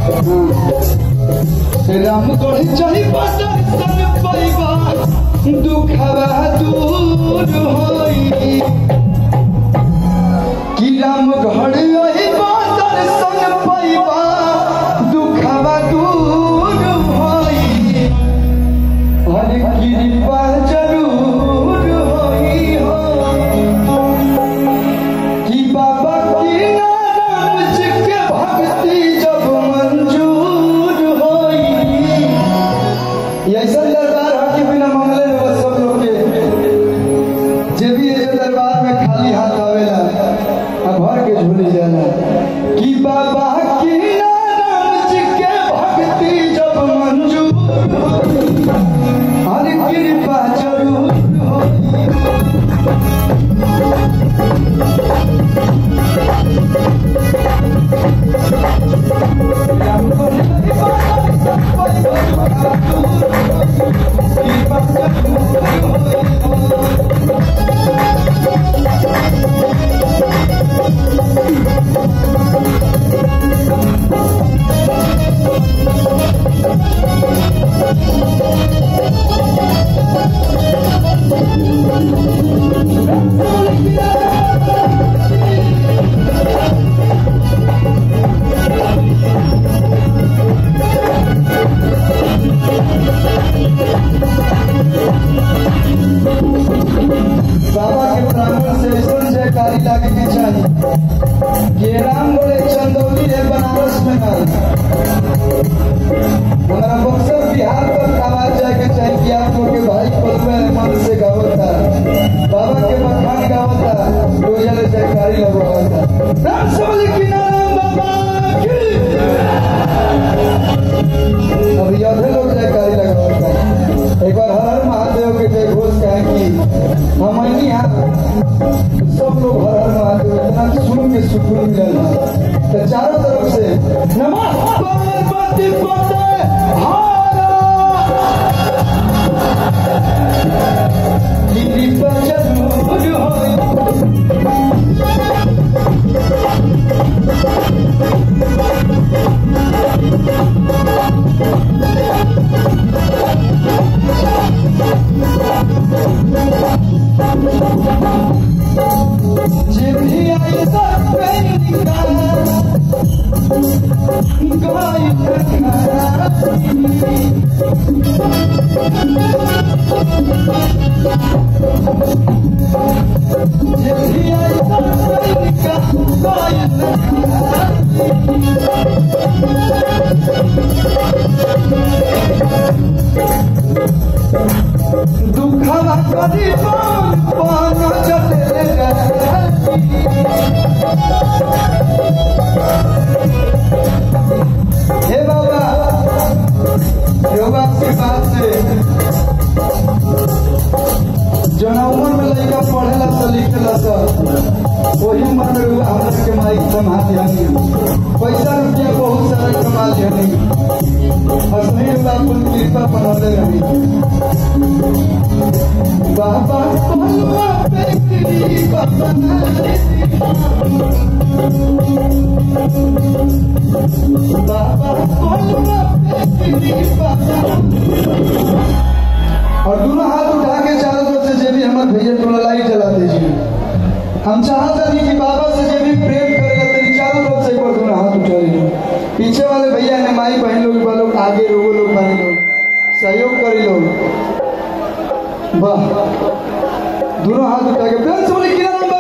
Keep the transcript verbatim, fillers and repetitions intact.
राम तोड़ी चली बदन पैबा दुखवा दूर होई कि राम घर अइबा दर्शन पैबा दुखवा दूर होई हर कृपा जरूर होई हो कि बाबा की नाम जी के भक्ति जब मंजूर होई ऐसा दरबार है कि बिना मंगले में सब लोग के जे भी ये दरबार में खाली हाथ आवेला आ भर के झूल जाला कि बाबा की नाम जी के भक्ति जब मंजूर होई हर कृपा जरूर होई बाबा के ब्राह्मण से ऐसा जयकारी लागे के चाहिए कि राम बोले चंदौली है बनारस में ना हमारा बक्सर बिहार पर आवाज जाए के चाहिए कि आप लोग के भाई पलवे मन से गावता बाबा के मखान गावता रोजाना जयकारी लगवाता राम से बोले कि नाम बाबा की अब याद लोग जयकारी लगवाता एक बार हर हर महादेव के जय घोष कहे कि हम यहाँ सब लोग हर हर महादेव इतना सुन के सुकून मिलल तो चारों तरफ से नमः पार्वती पते हारा कृपा जरूर होई जे भी आई सर पे निकाला गाय जे भी आई सर पे निकाला दुखवा करी पान पान चले हे बाबा योगा की बात से जना उम्र में लड़का पढ़ेला तो लिखेला सब वही उम्र में हमरा के माइक कमा दिया पैसा रुपया बहुत सारा कमा लिया असली बाबू कृपा बनौले रही बाबा पलवा पे कृपा बनौले बाबा पलवा पे कृपा और दोनों हाथ उठा के चारों तरफ से जे भी हमारे भैया टोला लाइट जला दीजिए हम चाहते नहीं कि बाबा से जे भी प्रेम करेगा तेरी चारों तरफ से एक बार दोनों हाथ उठा लीजिए पीछे वाले भैया ने माई बहन लोग वालों आगे लोगों लोग बहन लोग सहयोग करी लोग वाह दोनों हाथ उठा के प्रेम से बोले कि नाम